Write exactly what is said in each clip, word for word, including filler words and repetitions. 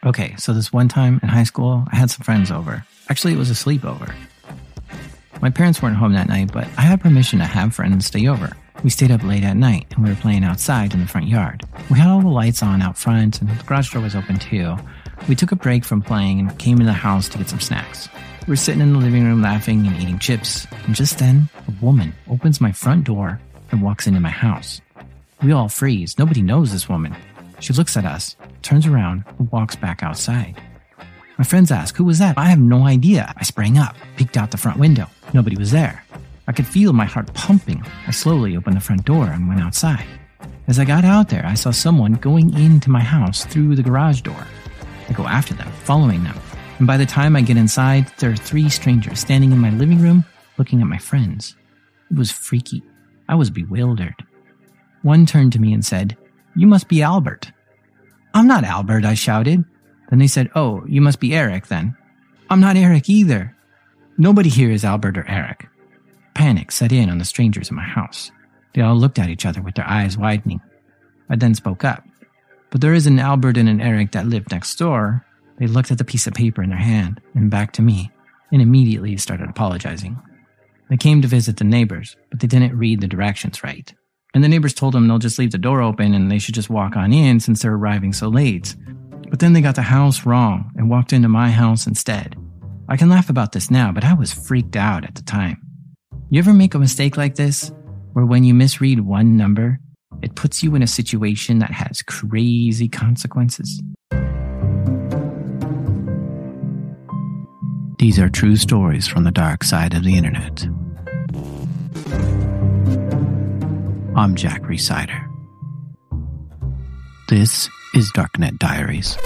Okay, so this one time in high school, I had some friends over. Actually, it was a sleepover. My parents weren't home that night, but I had permission to have friends stay over. We stayed up late at night, and we were playing outside in the front yard. We had all the lights on out front, and the garage door was open too. We took a break from playing and came into the house to get some snacks. We were sitting in the living room laughing and eating chips, and just then, a woman opens my front door and walks into my house. We all freeze. Nobody knows this woman. She looks at us, turns around, and walks back outside. My friends ask, "Who was that?" I have no idea. I sprang up, peeked out the front window. Nobody was there. I could feel my heart pumping. I slowly opened the front door and went outside. As I got out there, I saw someone going into my house through the garage door. I go after them, following them. And by the time I get inside, there are three strangers standing in my living room looking at my friends. It was freaky. I was bewildered. One turned to me and said, "You must be Albert." "I'm not Albert," I shouted. Then they said, "Oh, you must be Eric then." "I'm not Eric either." Nobody here is Albert or Eric. Panic set in on the strangers in my house. They all looked at each other with their eyes widening. I then spoke up. "But there is an Albert and an Eric that live next door." They looked at the piece of paper in their hand and back to me and immediately started apologizing. They came to visit the neighbors, but they didn't read the directions right. And the neighbors told them they'll just leave the door open and they should just walk on in since they're arriving so late. But then they got the house wrong and walked into my house instead. I can laugh about this now, but I was freaked out at the time. You ever make a mistake like this, where when you misread one number, it puts you in a situation that has crazy consequences? These are true stories from the dark side of the internet. I'm Jack Rhysider. This is Darknet Diaries.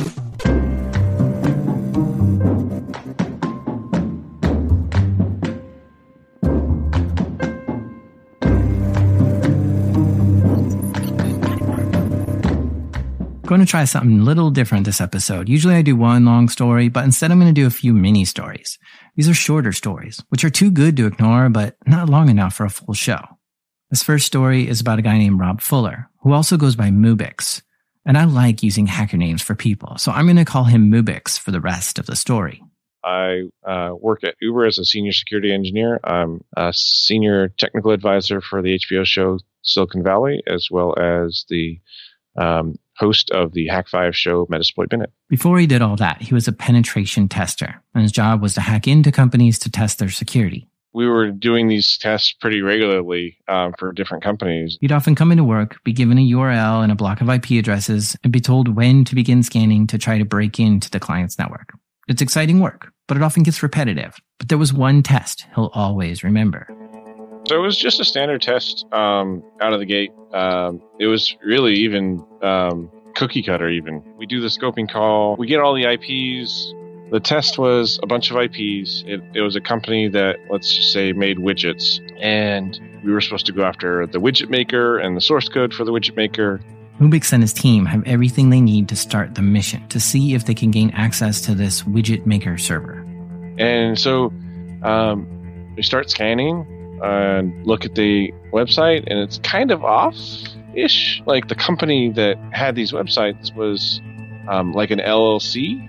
Going to try something a little different this episode. Usually I do one long story, but instead I'm going to do a few mini stories. These are shorter stories, which are too good to ignore, but not long enough for a full show. This first story is about a guy named Rob Fuller, who also goes by Mubix. And I like using hacker names for people, so I'm going to call him Mubix for the rest of the story. I uh, work at Uber as a senior security engineer. I'm a senior technical advisor for the H B O show Silicon Valley, as well as the um, host of the Hack five show Metasploit Minute. Before he did all that, he was a penetration tester, and his job was to hack into companies to test their security. We were doing these tests pretty regularly um, for different companies. You'd often come into work, be given a U R L and a block of I P addresses, and be told when to begin scanning to try to break into the client's network. It's exciting work, but it often gets repetitive. But there was one test he'll always remember. So it was just a standard test um, out of the gate. Um, it was really even um, cookie cutter even. We do the scoping call. We get all the I Ps. The test was a bunch of I Ps. It, it was a company that, let's just say, made widgets. And we were supposed to go after the widget maker and the source code for the widget maker. Mubix and his team have everything they need to start the mission to see if they can gain access to this widget maker server. And so um, we start scanning and look at the website, and it's kind of off-ish. Like the company that had these websites was um, like an L L C.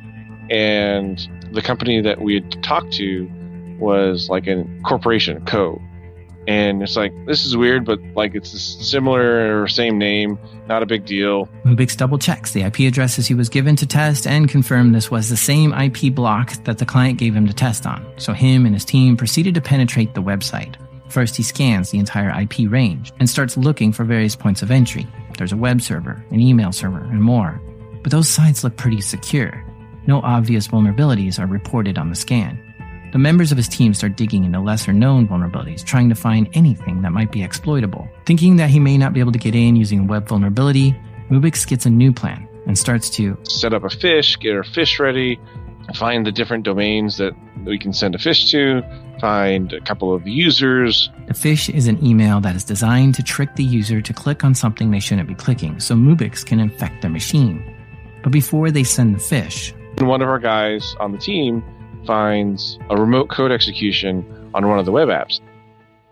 And the company that we had talked to was like a corporation, co. And it's like, this is weird, but like it's similar or same name, not a big deal. Mubix double checks the I P addresses he was given to test and confirmed this was the same I P block that the client gave him to test on. So him and his team proceeded to penetrate the website. First, he scans the entire I P range and starts looking for various points of entry. There's a web server, an email server, and more. But those sites look pretty secure. No obvious vulnerabilities are reported on the scan. The members of his team start digging into lesser-known vulnerabilities, trying to find anything that might be exploitable. Thinking that he may not be able to get in using a web vulnerability, Mubix gets a new plan and starts to set up a fish, get our fish ready, find the different domains that we can send a fish to, find a couple of users. The fish is an email that is designed to trick the user to click on something they shouldn't be clicking, so Mubix can infect their machine. But before they send the fish, one of our guys on the team finds a remote code execution on one of the web apps.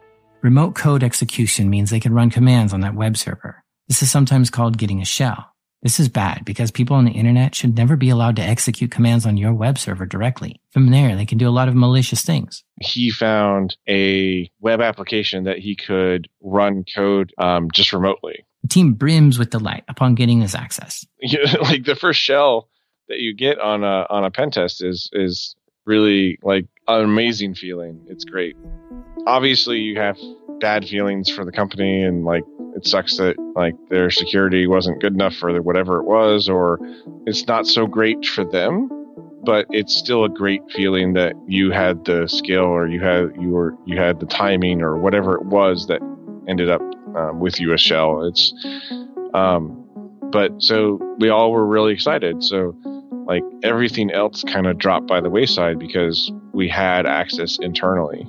Remote code execution means they can run commands on that web server. This is sometimes called getting a shell. This is bad because people on the internet should never be allowed to execute commands on your web server directly. From there, they can do a lot of malicious things. He found a web application that he could run code um, just remotely. The team brims with delight upon getting this access. Like the first shell that you get on a on a pen test is is really like an amazing feeling. It's great. Obviously, you have bad feelings for the company, and like it sucks that like their security wasn't good enough for whatever it was, or it's not so great for them. But it's still a great feeling that you had the skill, or you had you were you had the timing, or whatever it was that ended up um, with you a shell. It's um, but so we all were really excited. So like everything else kind of dropped by the wayside because we had access internally.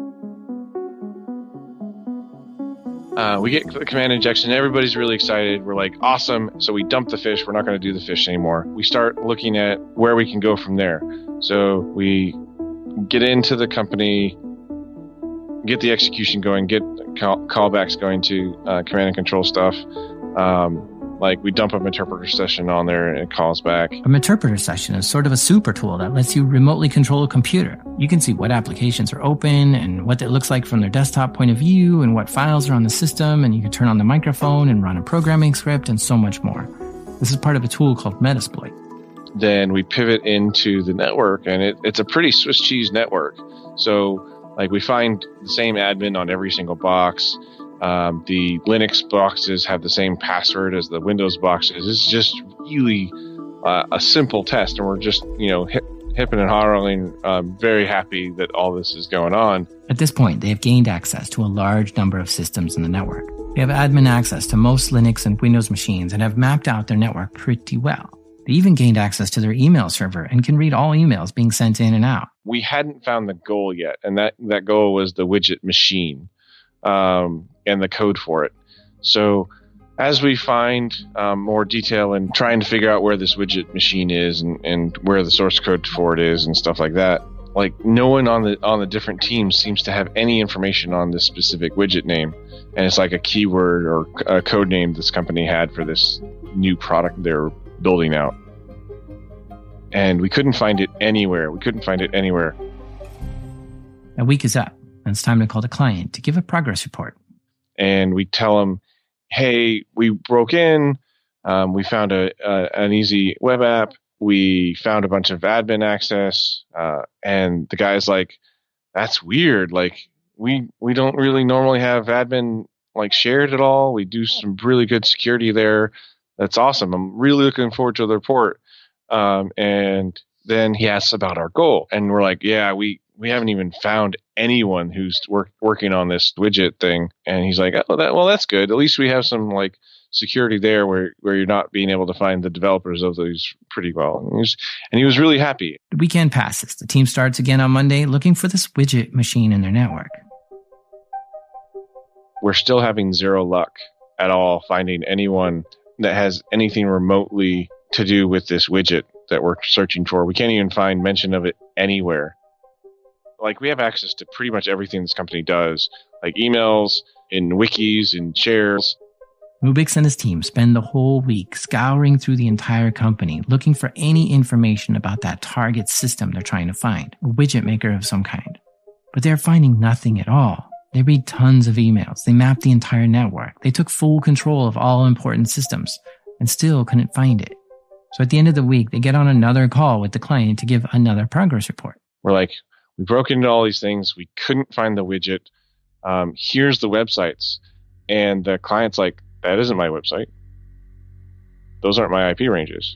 Uh, we get the command injection. Everybody's really excited. We're like, awesome. So we dump the fish. We're not going to do the fish anymore. We start looking at where we can go from there. So we get into the company, get the execution going, get call- callbacks going to uh, command and control stuff. Um, Like we dump a interpreter session on there and it calls back. A interpreter session is sort of a super tool that lets you remotely control a computer. You can see what applications are open and what it looks like from their desktop point of view and what files are on the system, and you can turn on the microphone and run a programming script and so much more. This is part of a tool called Metasploit. Then we pivot into the network, and it, it's a pretty Swiss cheese network. So like we find the same admin on every single box. Um, the Linux boxes have the same password as the Windows boxes. It's just really uh, a simple test, and we're just, you know, hip, hipping and hollering, um, very happy that all this is going on. At this point, they have gained access to a large number of systems in the network. They have admin access to most Linux and Windows machines and have mapped out their network pretty well. They even gained access to their email server and can read all emails being sent in and out. We hadn't found the goal yet, and that, that goal was the widget machine. Um, and the code for it. So as we find um, more detail and trying to figure out where this widget machine is and, and where the source code for it is and stuff like that, like no one on the on the different teams seems to have any information on this specific widget name. And it's like a keyword or a code name this company had for this new product they're building out. And we couldn't find it anywhere. We couldn't find it anywhere. A week is up. And it's time to call the client to give a progress report. And we tell them, hey, we broke in. Um, we found a, a an easy web app. We found a bunch of admin access. Uh, and the guy's like, that's weird. Like, we we don't really normally have admin like shared at all. We do some really good security there. That's awesome. I'm really looking forward to the report. Um, and then he asks about our goal. And we're like, yeah, we we haven't even found anyone who's work, working on this widget thing. And he's like, oh, that, well, that's good. At least we have some like security there where, where you're not being able to find the developers of those pretty well. And he was, and he was really happy. The weekend passes. The team starts again on Monday looking for this widget machine in their network. We're still having zero luck at all finding anyone that has anything remotely to do with this widget that we're searching for. We can't even find mention of it anywhere. Like, we have access to pretty much everything this company does, like emails, and wikis, and shares. Mubix and his team spend the whole week scouring through the entire company, looking for any information about that target system they're trying to find, a widget maker of some kind. But they're finding nothing at all. They read tons of emails. They mapped the entire network. They took full control of all important systems and still couldn't find it. So at the end of the week, they get on another call with the client to give another progress report. We're like, we broke into all these things. We couldn't find the widget. Um, here's the websites. And the client's like, that isn't my website. Those aren't my I P ranges.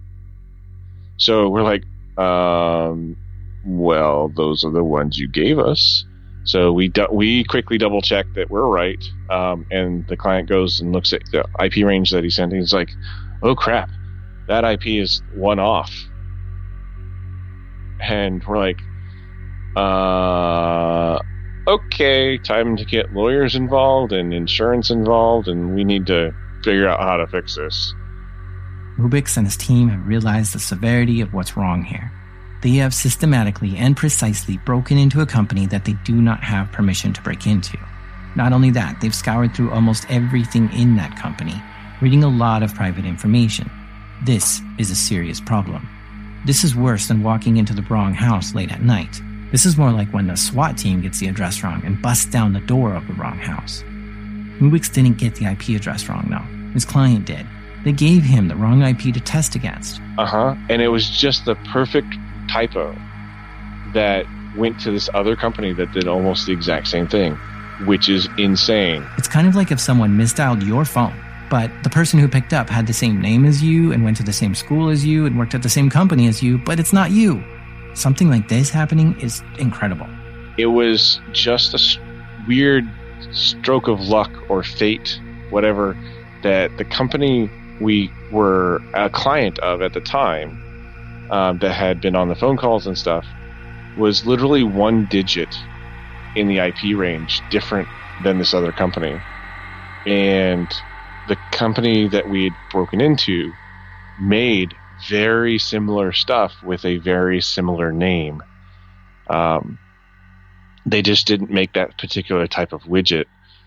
So we're like, um, well, those are the ones you gave us. So we do- we quickly double check that we're right. Um, and the client goes and looks at the I P range that he sent. And he's like, oh, crap. That I P is one off. And we're like, Uh, okay, time to get lawyers involved and insurance involved, and we need to figure out how to fix this. Mubix and his team have realized the severity of what's wrong here. They have systematically and precisely broken into a company that they do not have permission to break into. Not only that, they've scoured through almost everything in that company, reading a lot of private information. This is a serious problem. This is worse than walking into the wrong house late at night. This is more like when the SWAT team gets the address wrong and busts down the door of the wrong house. Mubix didn't get the I P address wrong, though. His client did. They gave him the wrong I P to test against. Uh-huh. And it was just the perfect typo that went to this other company that did almost the exact same thing, which is insane. It's kind of like if someone misdialed your phone, but the person who picked up had the same name as you and went to the same school as you and worked at the same company as you, but it's not you. Something like this happening is incredible. It was just a weird stroke of luck or fate, whatever, that the company we were a client of at the time, um, that had been on the phone calls and stuff, was literally one digit in the I P range different than this other company. And the company that we had broken into made very similar stuff with a very similar name. Um, they just didn't make that particular type of widget.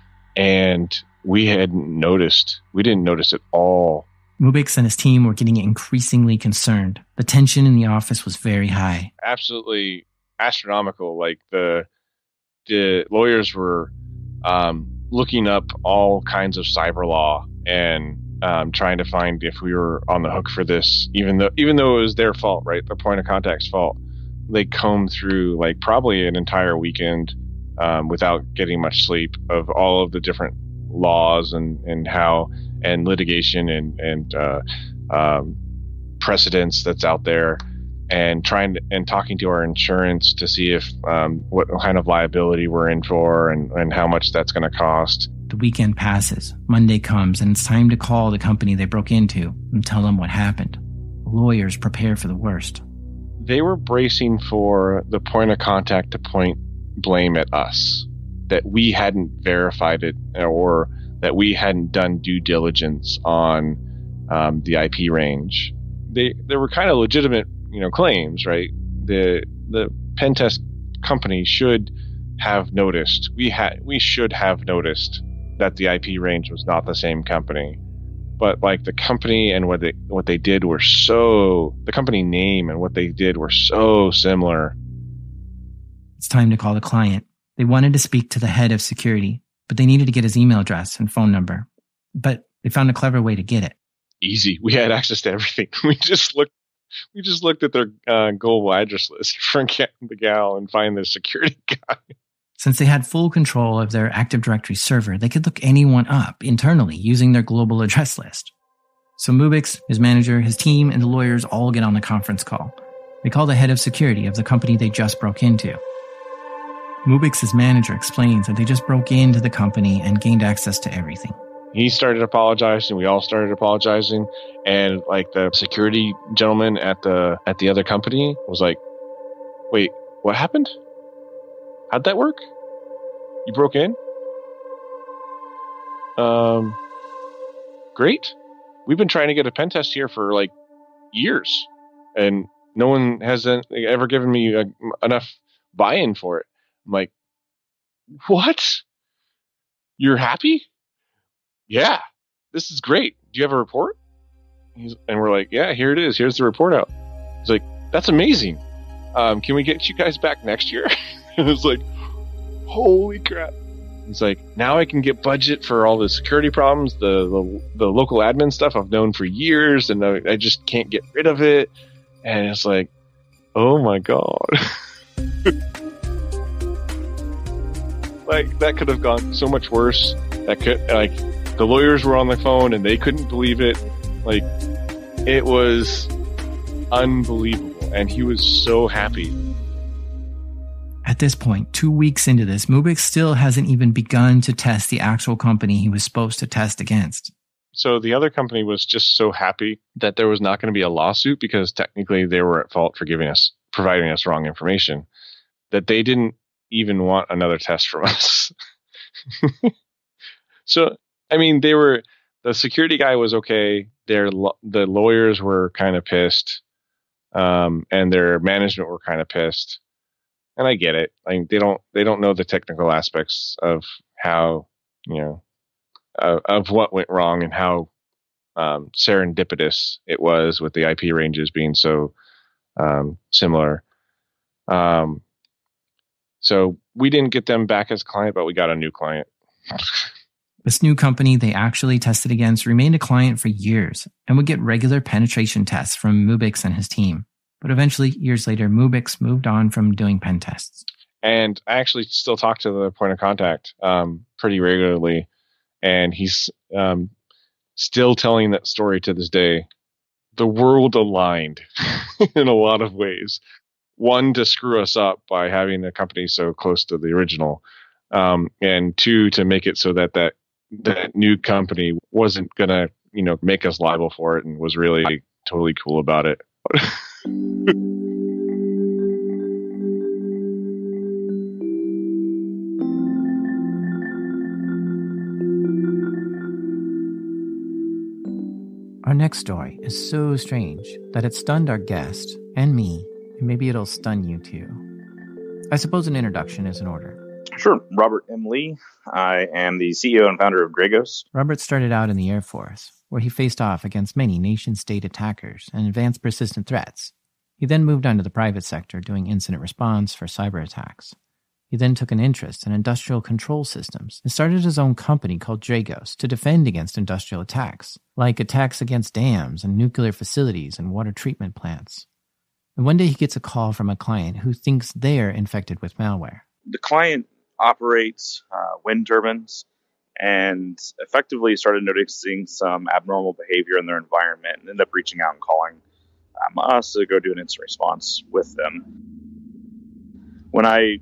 And we hadn't noticed. We didn't notice at all. Mubix and his team were getting increasingly concerned. The tension in the office was very high. Absolutely astronomical. Like the the lawyers were um, looking up all kinds of cyber law and um, trying to find if we were on the hook for this, even though even though it was their fault, right? The point of contact's fault. They combed through like probably an entire weekend um, without getting much sleep of all of the different laws and, and how and litigation and and uh, um, precedents that's out there, and trying to, and talking to our insurance to see if um, what kind of liability we're in for and, and how much that's going to cost. The weekend passes. Monday comes, and it's time to call the company they broke into and tell them what happened. Lawyers prepare for the worst. They were bracing for the point of contact to point blame at us, that we hadn't verified it or that we hadn't done due diligence on um, the I P range. They they were kind of legitimate, you know, claims, right? The the pen test company should have noticed. We had we should have noticed that the I P range was not the same company. But like the company and what they what they did were so the company name and what they did were so similar. It's time to call the client. They wanted to speak to the head of security, but they needed to get his email address and phone number. But they found a clever way to get it. Easy. We had access to everything. We just looked. We just looked at their uh, global address list for the gal and find the security guy. Since they had full control of their Active Directory server, they could look anyone up internally using their global address list. So Mubix, his manager, his team, and the lawyers all get on the conference call. They call the head of security of the company they just broke into. Mubix's manager explains that they just broke into the company and gained access to everything. He started apologizing. We all started apologizing, and like the security gentleman at the at the other company was like, "Wait, what happened? How'd that work? You broke in? Um, great. We've been trying to get a pen test here for like years, and no one has ever given me a, enough buy-in for it." I'm like, "What? You're happy? Yeah, this is great. Do you have a report?" He's, and we're like, "Yeah, here it is. Here's the report out." He's like, "That's amazing. Um, can we get you guys back next year?" And it was like, holy crap. He's like, "Now I can get budget for all the security problems, the the, the local admin stuff I've known for years, and I, I just can't get rid of it." And it's like, oh my God. Like, that could have gone so much worse. That could, like, the lawyers were on the phone and they couldn't believe it. Like, it was unbelievable. And he was so happy. At this point, two weeks into this, Mubix still hasn't even begun to test the actual company he was supposed to test against. So the other company was just so happy that there was not going to be a lawsuit because technically they were at fault for giving us, providing us wrong information, that they didn't even want another test from us. So, I mean, they were, the security guy was okay. Their, the lawyers were kind of pissed. Um, and their management were kind of pissed. And I get it. I mean, they don't, they don't know the technical aspects of how, you know, uh, of what went wrong and how um, serendipitous it was with the I P ranges being so um, similar. Um, so we didn't get them back as a client, but we got a new client. This new company they actually tested against remained a client for years and would get regular penetration tests from Mubix and his team. But eventually, years later, Mubix moved on from doing pen tests. And I actually still talk to the point of contact um, pretty regularly. And he's um, still telling that story to this day. The world aligned in a lot of ways. One, to screw us up by having the company so close to the original. Um, and two, to make it so that that, that new company wasn't going to, you know, make us liable for it and was really totally cool about it. Our next story is so strange that it stunned our guest and me, and maybe it'll stun you too. I suppose an introduction is in order. Sure. Robert M. Lee. I am the C E O and founder of Dragos. Robert started out in the Air Force, where he faced off against many nation-state attackers and advanced persistent threats. He then moved on to the private sector doing incident response for cyber attacks. He then took an interest in industrial control systems and started his own company called Dragos to defend against industrial attacks, like attacks against dams and nuclear facilities and water treatment plants. And one day he gets a call from a client who thinks they're infected with malware. The client operates uh, wind turbines and effectively started noticing some abnormal behavior in their environment and ended up reaching out and calling um, us to go do an incident response with them. When I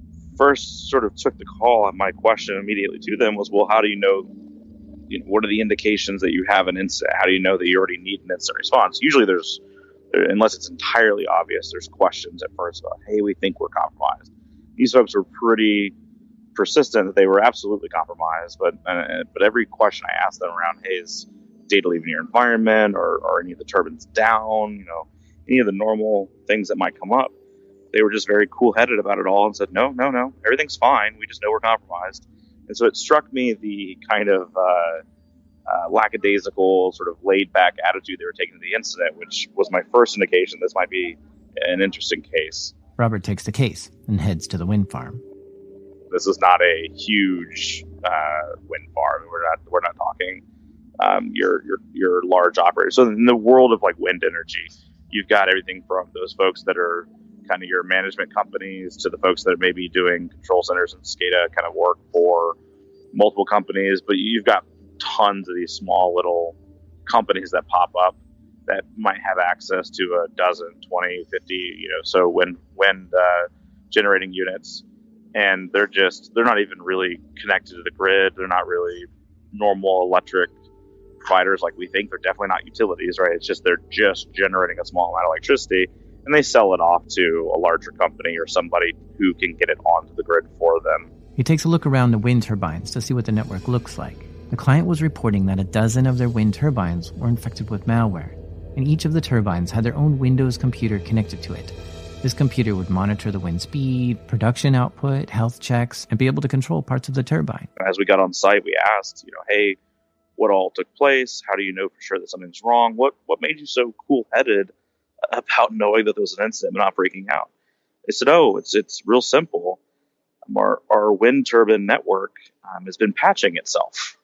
first sort of took the call, my question immediately to them was, well, how do you know, you know, what are the indications that you have an incident? How do you know that you already need an incident response? Usually there's, unless it's entirely obvious, there's questions at first about, hey, we think we're compromised. These folks were pretty persistent that they were absolutely compromised, but uh, but every question I asked them around, hey, is data leaving your environment, or are any of the turbines down, you know, any of the normal things that might come up, they were just very cool-headed about it all and said, no, no, no, everything's fine. We just know we're compromised. And so it struck me the kind of uh, uh, lackadaisical, sort of laid-back attitude they were taking to the incident, which was my first indication this might be an interesting case. Robert takes the case and heads to the wind farm. This is not a huge uh, wind farm. We're not we're not talking um, your your your large operators. So in the world of like wind energy, you've got everything from those folks that are kind of your management companies to the folks that are maybe doing control centers and SCADA kind of work for multiple companies. But you've got tons of these small little companies that pop up that might have access to a dozen, twenty, fifty, you know, so wind wind uh, generating units. And they're just, they're not even really connected to the grid. They're not really normal electric providers like we think. They're definitely not utilities, right? It's just, they're just generating a small amount of electricity and they sell it off to a larger company or somebody who can get it onto the grid for them. He takes a look around the wind turbines to see what the network looks like. The client was reporting that a dozen of their wind turbines were infected with malware, and each of the turbines had their own Windows computer connected to it. This computer would monitor the wind speed, production output, health checks, and be able to control parts of the turbine. As we got on site, we asked, you know, hey, what all took place? How do you know for sure that something's wrong? What what made you so cool-headed about knowing that there was an incident and not freaking out? They said, oh, it's it's real simple. Our, our wind turbine network um, has been patching itself.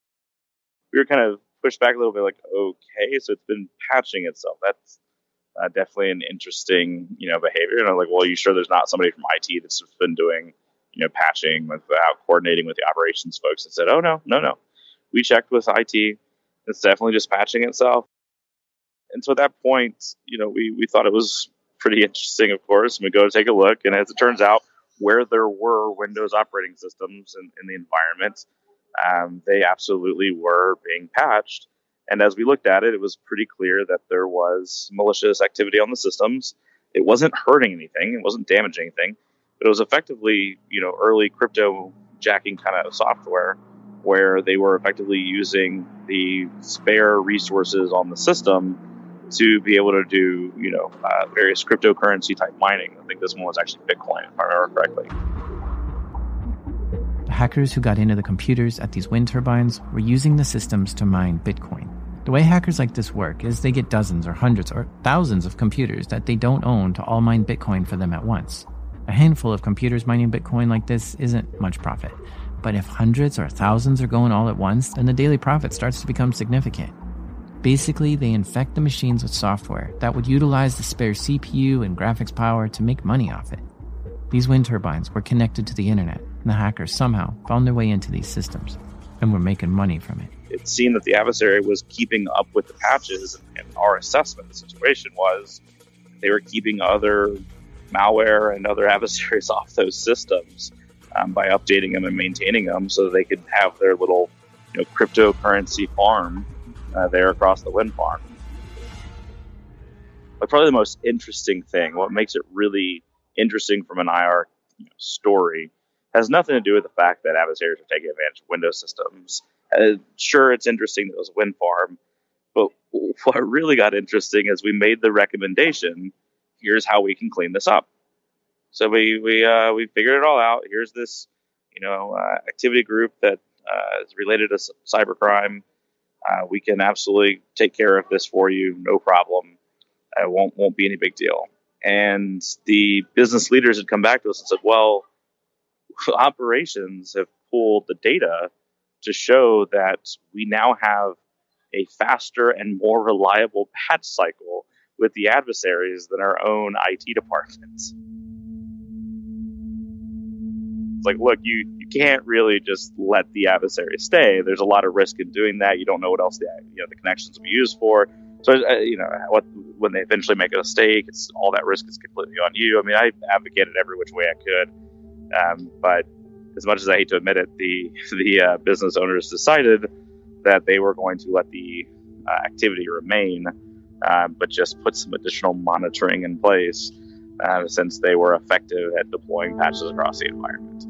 We were kind of pushed back a little bit like, okay, so it's been patching itself. That's Uh, definitely an interesting, you know, behavior. And I'm like, well, are you sure there's not somebody from I T that's been doing, you know, patching without coordinating with the operations folks that said, oh, no, no, no. We checked with I T. It's definitely just patching itself. And so at that point, you know, we, we thought it was pretty interesting, of course. And we go to take a look. And as it turns out, where there were Windows operating systems in, in the environment, um, they absolutely were being patched. And as we looked at it, it was pretty clear that there was malicious activity on the systems. It wasn't hurting anything. It wasn't damaging anything. But it was effectively, you know, early crypto jacking kind of software where they were effectively using the spare resources on the system to be able to do, you know, uh, various cryptocurrency type mining. I think this one was actually Bitcoin, if I remember correctly. The hackers who got into the computers at these wind turbines were using the systems to mine Bitcoin. The way hackers like this work is they get dozens or hundreds or thousands of computers that they don't own to all mine Bitcoin for them at once. A handful of computers mining Bitcoin like this isn't much profit. But if hundreds or thousands are going all at once, then the daily profit starts to become significant. Basically, they infect the machines with software that would utilize the spare C P U and graphics power to make money off it. These wind turbines were connected to the internet, and the hackers somehow found their way into these systems and were making money from it. It seemed that the adversary was keeping up with the patches, and our assessment of the situation was they were keeping other malware and other adversaries off those systems um, by updating them and maintaining them so that they could have their little, you know, cryptocurrency farm uh, there across the wind farm. But probably the most interesting thing, what makes it really interesting from an I R you know, story, has nothing to do with the fact that adversaries are taking advantage of Windows systems. Uh, sure, it's interesting that it was a wind farm, but what really got interesting is we made the recommendation, here's how we can clean this up. So we we uh, we figured it all out. Here's this, you know, uh, activity group that uh, is related to cybercrime. Uh, we can absolutely take care of this for you, no problem. It won't won't be any big deal. And the business leaders had come back to us and said, well, operations have pulled the data to show that we now have a faster and more reliable patch cycle with the adversaries than our own I T departments. It's like, look, you, you can't really just let the adversary stay. There's a lot of risk in doing that. You don't know what else the, you know, the connections will be used for. So, uh, you know, what, when they eventually make a mistake, it's all that risk is completely on you. I mean, I advocated every which way I could. Um, but as much as I hate to admit it, the, the uh, business owners decided that they were going to let the uh, activity remain, uh, but just put some additional monitoring in place uh, since they were effective at deploying patches across the environment.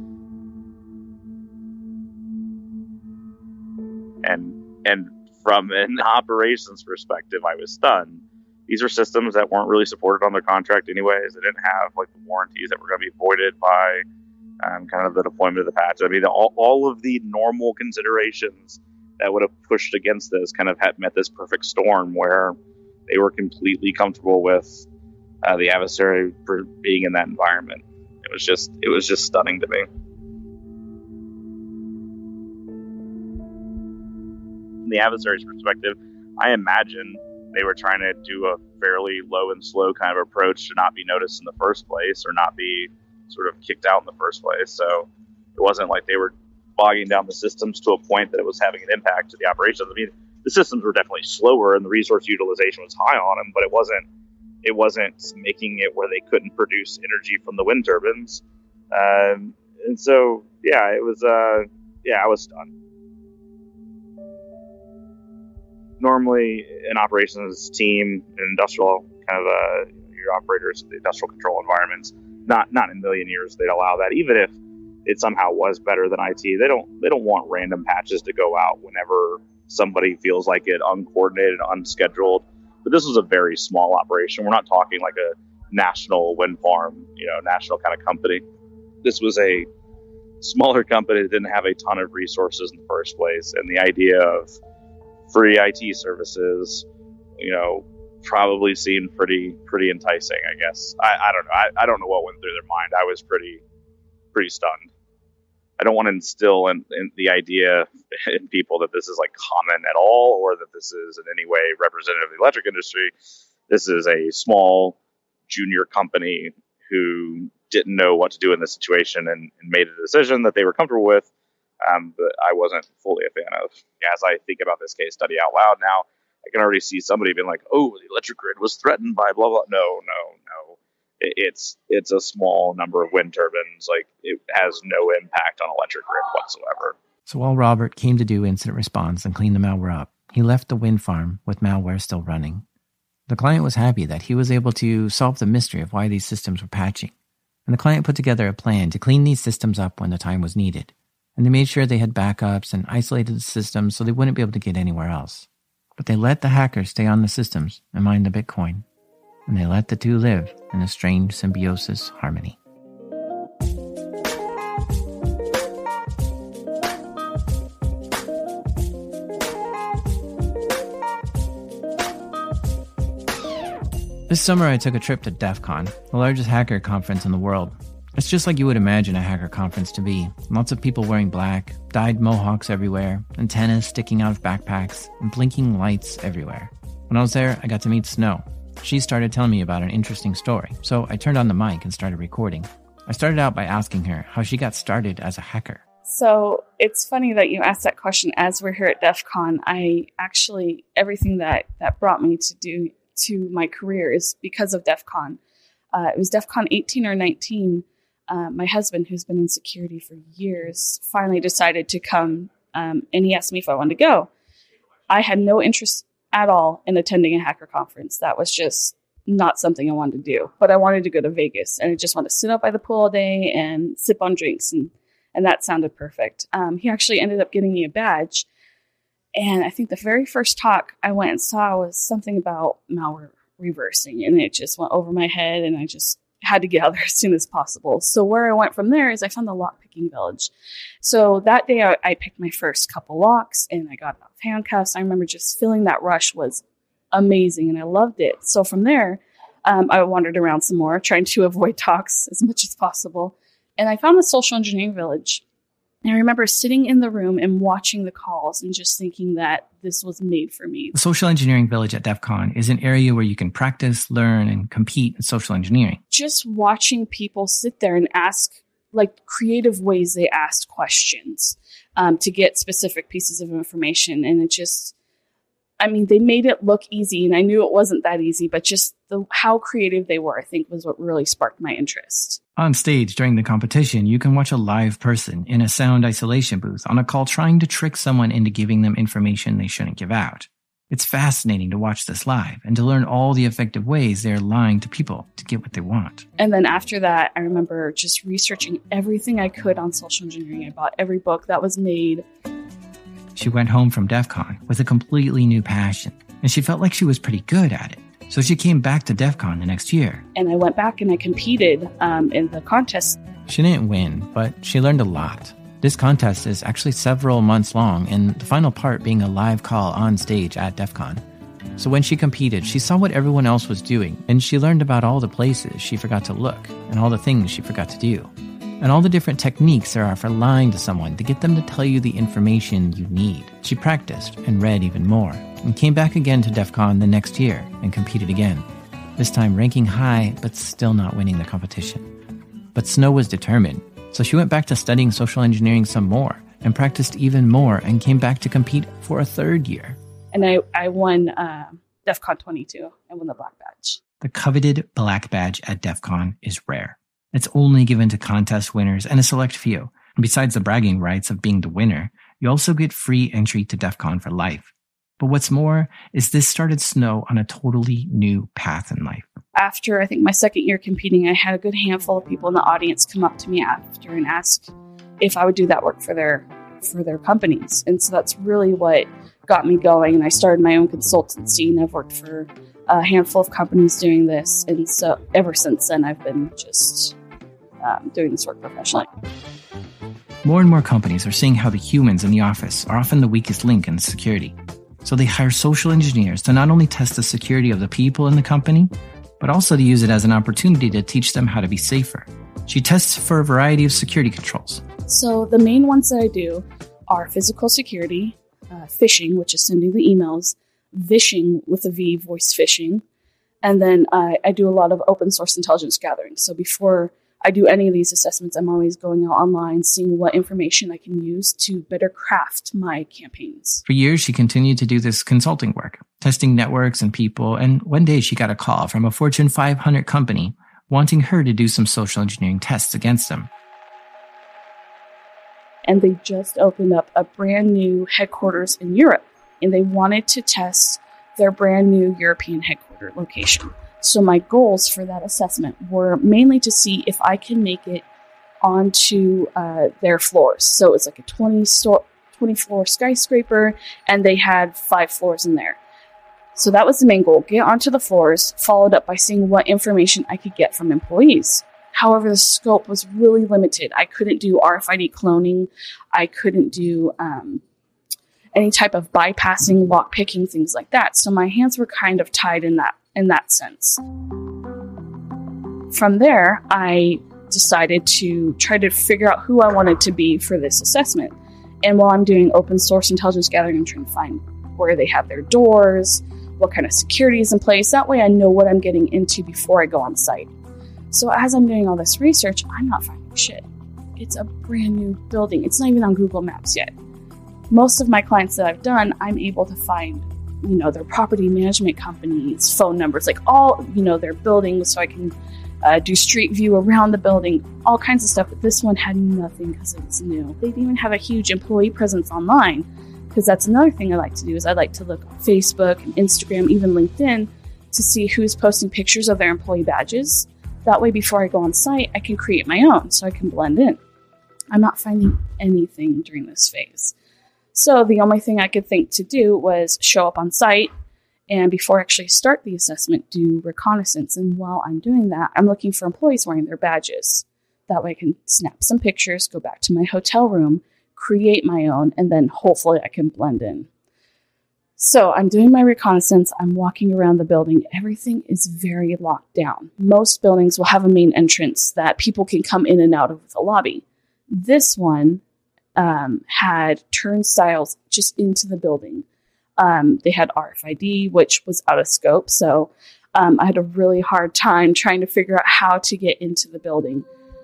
And and from an operations perspective, I was stunned. These are systems that weren't really supported on their contract anyways. They didn't have like the warranties that were going to be voided by um, kind of the deployment of the patch. I mean, all, all of the normal considerations that would have pushed against this kind of had met this perfect storm where they were completely comfortable with uh, the adversary for being in that environment. It was just, it was just stunning to me. From the adversary's perspective, I imagine they were trying to do a fairly low and slow kind of approach to not be noticed in the first place or not be sort of kicked out in the first place. So it wasn't like they were bogging down the systems to a point that it was having an impact to the operations. I mean, the systems were definitely slower and the resource utilization was high on them, but it wasn't it wasn't making it where they couldn't produce energy from the wind turbines. Um, and so, yeah, it was, uh, yeah, I was stunned. Normally, an operations team, an industrial kind of uh, your operators, the industrial control environments, not not in a million years they'd allow that. Even if it somehow was better than I T, they don't they don't want random patches to go out whenever somebody feels like it, uncoordinated, unscheduled. But this was a very small operation. We're not talking like a national wind farm, you know, national kind of company. This was a smaller company that didn't have a ton of resources in the first place, and the idea of free I T services, you know, probably seemed pretty pretty enticing, I guess. I, I don't know. I, I don't know what went through their mind. I was pretty pretty stunned. I don't want to instill in, in the idea in people that this is like common at all, or that this is in any way representative of the electric industry. This is a small junior company who didn't know what to do in this situation and, and made a decision that they were comfortable with. Um, but I wasn't fully a fan of. As I think about this case study out loud now, I can already see somebody being like, "Oh, the electric grid was threatened by blah blah." No, no, no. It, it's it's a small number of wind turbines. Like, it has no impact on electric grid whatsoever. So while Robert came to do incident response and clean the malware up, he left the wind farm with malware still running. The client was happy that he was able to solve the mystery of why these systems were patching, and the client put together a plan to clean these systems up when the time was needed. And they made sure they had backups and isolated the systems so they wouldn't be able to get anywhere else. But they let the hackers stay on the systems and mine the Bitcoin. And they let the two live in a strange symbiosis harmony. This summer I took a trip to DEF CON, the largest hacker conference in the world. It's just like you would imagine a hacker conference to be. Lots of people wearing black, dyed mohawks everywhere, antennas sticking out of backpacks, and blinking lights everywhere. When I was there, I got to meet Snow. She started telling me about an interesting story, so I turned on the mic and started recording. I started out by asking her how she got started as a hacker. So it's funny that you asked that question as we're here at DEF CON. I actually, everything that, that brought me to do to my career is because of DEF CON. Uh, it was DEF CON eighteen or nineteen. Uh, my husband, who's been in security for years, finally decided to come, um, and he asked me if I wanted to go. I had no interest at all in attending a hacker conference. That was just not something I wanted to do. But I wanted to go to Vegas, and I just wanted to sit out by the pool all day and sip on drinks, and, and that sounded perfect. Um, he actually ended up getting me a badge, and I think the very first talk I went and saw was something about malware reversing, and it just went over my head, and I just had to get out there as soon as possible. So where I went from there is I found the lockpicking village. So that day I, I picked my first couple locks and I got off handcuffs. I remember just feeling that rush was amazing and I loved it. So from there, um, I wandered around some more, trying to avoid talks as much as possible. And I found the social engineering village. And I remember sitting in the room and watching the calls and just thinking that this was made for me. The Social Engineering Village at DEF CON is an area where you can practice, learn, and compete in social engineering. Just watching people sit there and ask, like, creative ways they asked questions um, to get specific pieces of information. And it just, I mean, they made it look easy, and I knew it wasn't that easy, but just the how creative they were, I think, was what really sparked my interest. On stage during the competition, you can watch a live person in a sound isolation booth on a call trying to trick someone into giving them information they shouldn't give out. It's fascinating to watch this live and to learn all the effective ways they're lying to people to get what they want. And then after that, I remember just researching everything I could on social engineering. I bought every book that was made. She went home from DEF CON with a completely new passion, and she felt like she was pretty good at it. So she came back to DEF CON the next year. And I went back and I competed um, in the contest. She didn't win, but she learned a lot. This contest is actually several months long, and the final part being a live call on stage at DEF CON. So when she competed, she saw what everyone else was doing, and she learned about all the places she forgot to look, and all the things she forgot to do, and all the different techniques there are for lying to someone to get them to tell you the information you need. She practiced and read even more, and came back again to DEF CON the next year and competed again, this time ranking high but still not winning the competition. But Snow was determined, so she went back to studying social engineering some more and practiced even more and came back to compete for a third year. And I, I won uh, DEF CON twenty-two. I won the black badge. The coveted black badge at DEF CON is rare. It's only given to contest winners and a select few. And besides the bragging rights of being the winner, you also get free entry to DEF CON for life. But what's more is this started Snow on a totally new path in life. After, I think, my second year competing, I had a good handful of people in the audience come up to me after and ask if I would do that work for their for their companies. And so that's really what got me going. And I started my own consultancy, and I've worked for a handful of companies doing this. And so ever since then, I've been just um, doing this work professionally. More and more companies are seeing how the humans in the office are often the weakest link in security. So they hire social engineers to not only test the security of the people in the company, but also to use it as an opportunity to teach them how to be safer. She tests for a variety of security controls. So the main ones that I do are physical security, uh, phishing, which is sending the emails, vishing with a V, voice phishing, and then uh, I do a lot of open source intelligence gathering. So before I do any of these assessments, I'm always going out online, seeing what information I can use to better craft my campaigns. For years, she continued to do this consulting work, testing networks and people, and one day she got a call from a Fortune five hundred company wanting her to do some social engineering tests against them. And they just opened up a brand new headquarters in Europe, and they wanted to test their brand new European headquarters location. So my goals for that assessment were mainly to see if I can make it onto uh, their floors. So it's like a twenty floor skyscraper, and they had five floors in there. So that was the main goal, get onto the floors, followed up by seeing what information I could get from employees. However, the scope was really limited. I couldn't do R F I D cloning. I couldn't do um, any type of bypassing, lock picking, things like that. So my hands were kind of tied in that in that sense. From there, I decided to try to figure out who I wanted to be for this assessment. And while I'm doing open source intelligence gathering, I'm trying to find where they have their doors, what kind of security is in place. That way I know what I'm getting into before I go on site. So as I'm doing all this research, I'm not finding shit. It's a brand new building. It's not even on Google Maps yet. Most of my clients that I've done, I'm able to find, you know, their property management companies, phone numbers, like all, you know, their buildings, so I can uh, do street view around the building, all kinds of stuff. But this one had nothing because it's new. They didn't even have a huge employee presence online, because that's another thing I like to do is I like to look on Facebook and Instagram, even LinkedIn, to see who's posting pictures of their employee badges. That way, before I go on site, I can create my own so I can blend in. I'm not finding anything during this phase. So the only thing I could think to do was show up on site, and before I actually start the assessment, do reconnaissance. And while I'm doing that, I'm looking for employees wearing their badges. That way I can snap some pictures, go back to my hotel room, create my own, and then hopefully I can blend in. So I'm doing my reconnaissance. I'm walking around the building. Everything is very locked down. Most buildings will have a main entrance that people can come in and out of the lobby. This one um, had turnstiles just into the building. Um, they had R F I D, which was out of scope. So um, I had a really hard time trying to figure out how to get into the building.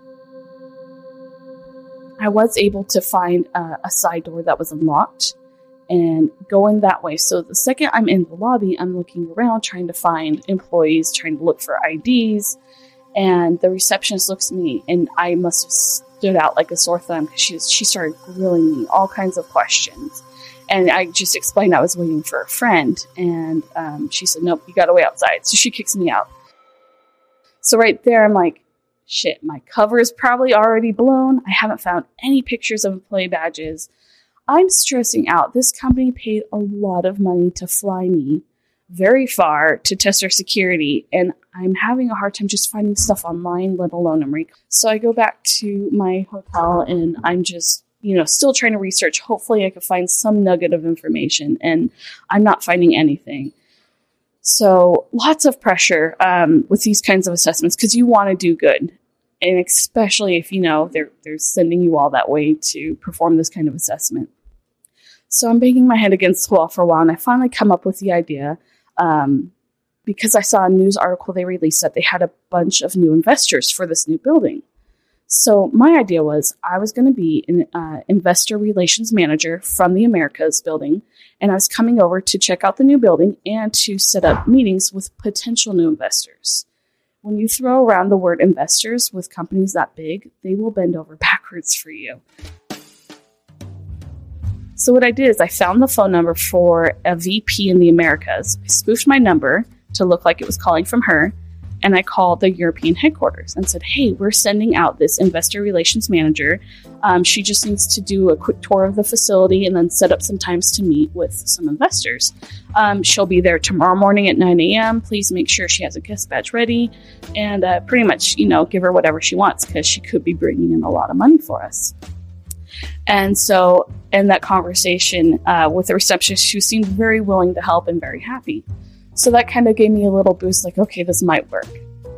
I was able to find a, a side door that was unlocked and go in that way. So the second I'm in the lobby, I'm looking around, trying to find employees, trying to look for I Ds. And the receptionist looks at me, and I must have stood out like a sore thumb because she, she started grilling me all kinds of questions. And I just explained I was waiting for a friend. And um, she said, nope, you got to wait outside. So she kicks me out. So right there, I'm like, shit, my cover is probably already blown. I haven't found any pictures of employee badges. I'm stressing out. This company paid a lot of money to fly me very far to test our security, and I'm having a hard time just finding stuff online, let alone a recon. So I go back to my hotel, and I'm just, you know, still trying to research. Hopefully I can find some nugget of information, and I'm not finding anything. So lots of pressure um, with these kinds of assessments because you want to do good. And especially if, you know, they're, they're sending you all that way to perform this kind of assessment. So I'm banging my head against the wall for a while, and I finally come up with the idea um, because I saw a news article they released that they had a bunch of new investors for this new building. So my idea was I was going to be an uh, investor relations manager from the Americas building, and I was coming over to check out the new building and to set up meetings with potential new investors. When you throw around the word investors with companies that big, they will bend over backwards for you. So what I did is I found the phone number for a V P in the Americas. I spoofed my number to look like it was calling from her, and I called the European headquarters and said, hey, we're sending out this investor relations manager. Um, she just needs to do a quick tour of the facility and then set up some times to meet with some investors. Um, she'll be there tomorrow morning at nine a.m. Please make sure she has a guest badge ready and uh, pretty much, you know, give her whatever she wants because she could be bringing in a lot of money for us. And so in that conversation uh, with the receptionist, she seemed very willing to help and very happy. So that kind of gave me a little boost, like, okay, this might work.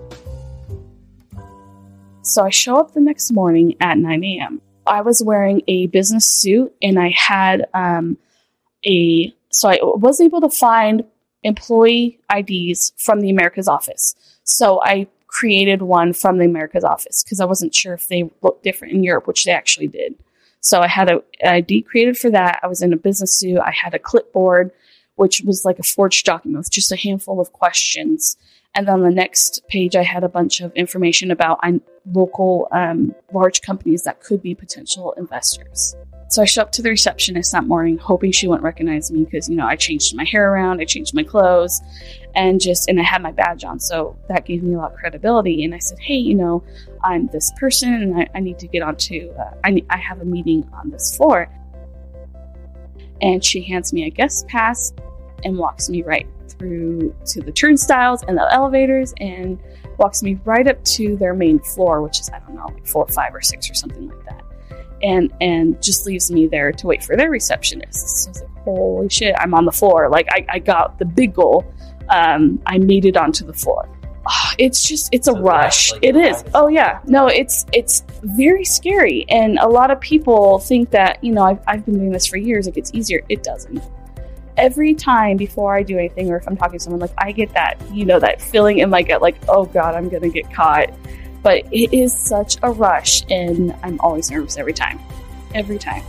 So I show up the next morning at nine a.m. I was wearing a business suit, and I had um, a, so I was able to find employee I Ds from the Americas office. So I created one from the Americas office because I wasn't sure if they looked different in Europe, which they actually did. So I had an I D created for that. I was in a business suit. I had a clipboard, which was like a forged document with just a handful of questions. And then the next page, I had a bunch of information about um, local um, large companies that could be potential investors. So I showed up to the receptionist that morning, hoping she wouldn't recognize me because, you know, I changed my hair around, I changed my clothes, and just, and I had my badge on. So that gave me a lot of credibility. And I said, hey, you know, I'm this person, and I, I need to get onto, uh, I, need, I have a meeting on this floor. And she hands me a guest pass and walks me right through to the turnstiles and the elevators and walks me right up to their main floor, which is, I don't know, like four or five or six or something like that. And and just leaves me there to wait for their receptionist. So I was like, holy shit, I'm on the floor. Like, I, I got the big goal Um, I made it onto the floor. Oh, it's just, it's a rush. It is. Oh yeah. No, it's, it's very scary. And a lot of people think that, you know, I've, I've been doing this for years. It gets easier. It doesn't. Every time before I do anything, or if I'm talking to someone, like I get that, you know, that feeling in my gut, like, oh God, I'm going to get caught. But it is such a rush, and I'm always nervous every time. Every time.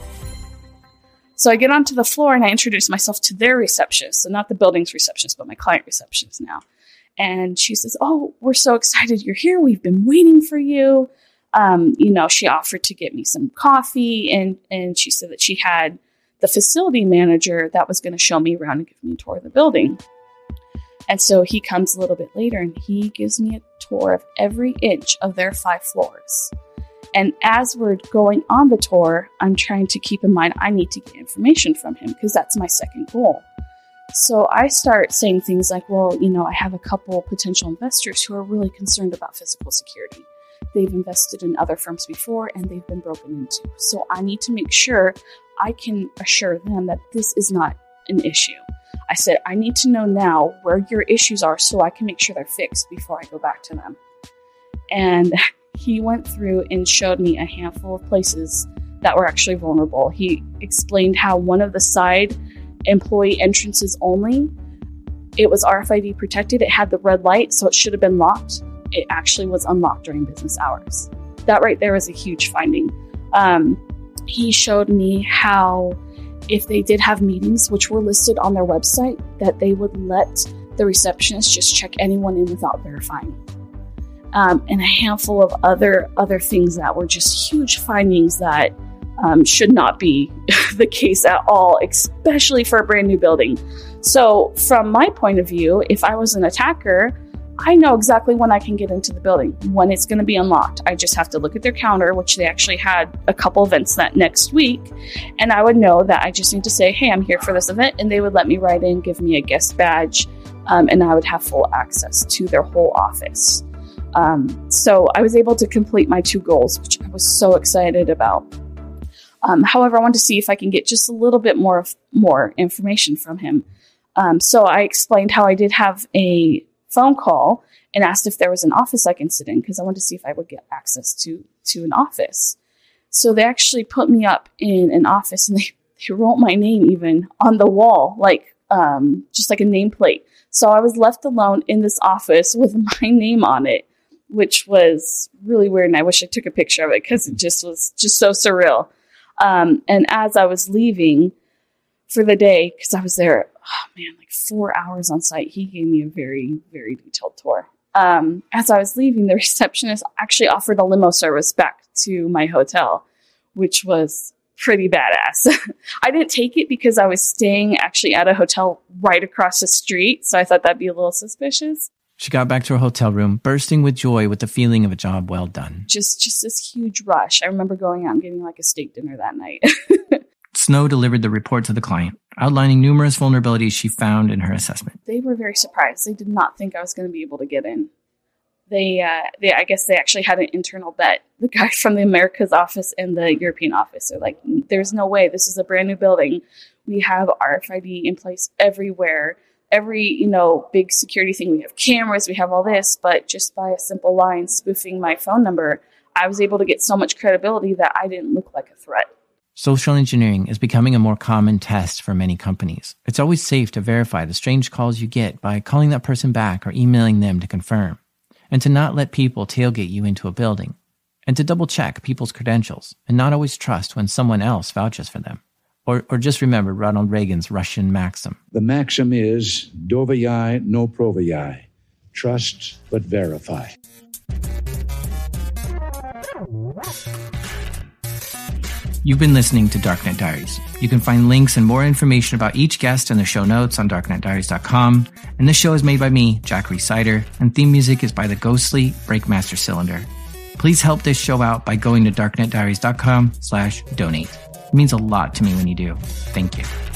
So I get onto the floor and I introduce myself to their receptionist. So not the building's receptionist, but my client receptionist now. And she says, oh, we're so excited you're here. We've been waiting for you. Um, you know, she offered to get me some coffee, and, and she said that she had the facility manager that was going to show me around and give me a tour of the building. And so he comes a little bit later and he gives me a tour of every inch of their five floors. And as we're going on the tour, I'm trying to keep in mind I need to get information from him because that's my second goal. So I start saying things like, well, you know, I have a couple potential investors who are really concerned about physical security. They've invested in other firms before and they've been broken into. So I need to make sure I can assure them that this is not an issue. I said, I need to know now where your issues are so I can make sure they're fixed before I go back to them. And he went through and showed me a handful of places that were actually vulnerable. He explained how one of the side employee entrances only, it was R F I D protected. It had the red light, so it should have been locked. It actually was unlocked during business hours. That right there is a huge finding. Um, he showed me how if they did have meetings, which were listed on their website, that they would let the receptionist just check anyone in without verifying. Um, and a handful of other other things that were just huge findings that um, should not be the case at all, especially for a brand new building. So from my point of view, if I was an attacker, I know exactly when I can get into the building, when it's going to be unlocked. I just have to look at their calendar, which they actually had a couple events that next week. And I would know that I just need to say, hey, I'm here for this event. And they would let me right in, give me a guest badge, um, and I would have full access to their whole office. Um, so I was able to complete my two goals, which I was so excited about. Um, however, I wanted to see if I can get just a little bit more, more information from him. Um, so I explained how I did have a phone call and asked if there was an office I can sit in because I wanted to see if I would get access to, to an office. So they actually put me up in an office and they, they wrote my name even on the wall, like um, just like a nameplate. So I was left alone in this office with my name on it, which was really weird. And I wish I took a picture of it because it just was just so surreal. Um, and as I was leaving for the day, because I was there, oh man, like four hours on site, he gave me a very, very detailed tour. Um, as I was leaving, the receptionist actually offered a limo service back to my hotel, which was pretty badass. I didn't take it because I was staying actually at a hotel right across the street, so I thought that'd be a little suspicious. She got back to her hotel room, bursting with joy with the feeling of a job well done. Just just this huge rush. I remember going out and getting like a steak dinner that night. Snow delivered the report to the client, outlining numerous vulnerabilities she found in her assessment. They were very surprised. They did not think I was going to be able to get in. They, uh, they, I guess they actually had an internal bet. The guy from the Americas office and the European office are like, there's no way. This is a brand new building. We have R F I D in place everywhere. Every, you know, big security thing. We have cameras, we have all this, but just by a simple line spoofing my phone number, I was able to get so much credibility that I didn't look like a threat. Social engineering is becoming a more common test for many companies. It's always safe to verify the strange calls you get by calling that person back or emailing them to confirm, and to not let people tailgate you into a building, and to double check people's credentials and not always trust when someone else vouches for them. Or, or just remember Ronald Reagan's Russian maxim. The maxim is, doverye no proverye. Trust but verify. You've been listening to Darknet Diaries. You can find links and more information about each guest in the show notes on darknet diaries dot com. And this show is made by me, Jack Rhysider, and theme music is by the ghostly Breakmaster Cylinder. Please help this show out by going to darknet diaries dot com slash donate. It means a lot to me when you do. Thank you.